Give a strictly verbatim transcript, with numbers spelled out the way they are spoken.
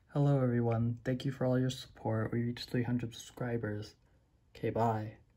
Hello everyone, thank you for all your support. We reached three hundred subscribers. Okay, bye.